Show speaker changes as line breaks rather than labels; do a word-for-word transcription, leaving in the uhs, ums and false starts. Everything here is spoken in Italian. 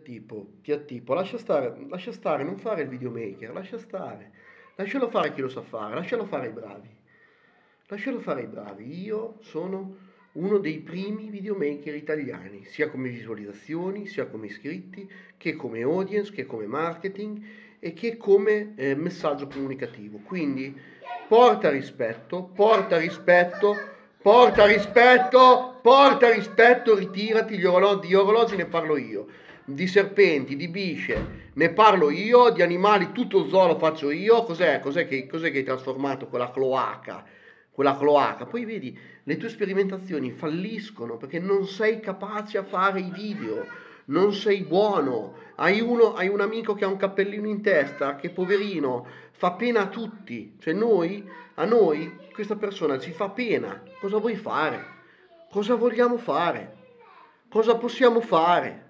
attipo, ti attipo, lascia stare, lascia stare, non fare il videomaker, lascia stare, lascialo fare chi lo sa fare, lascialo fare i bravi, lascialo fare i bravi. Io sono uno dei primi videomaker italiani, sia come visualizzazioni, sia come iscritti, che come audience, che come marketing e che come eh, messaggio comunicativo. Quindi porta rispetto, porta rispetto, porta rispetto, porta rispetto, ritirati, gli orologi, di orologi ne parlo io, di serpenti, di bisce ne parlo io, di animali tutto zoo lo faccio io. Cos'è? Cos'è che, cos'è che hai trasformato quella cloaca? Quella cloaca. Poi vedi, le tue sperimentazioni falliscono perché non sei capace a fare i video, non sei buono. Hai, uno, hai un amico che ha un cappellino in testa che poverino fa pena a tutti, cioè noi, a noi questa persona ci fa pena. Cosa vuoi fare? Cosa vogliamo fare? Cosa possiamo fare?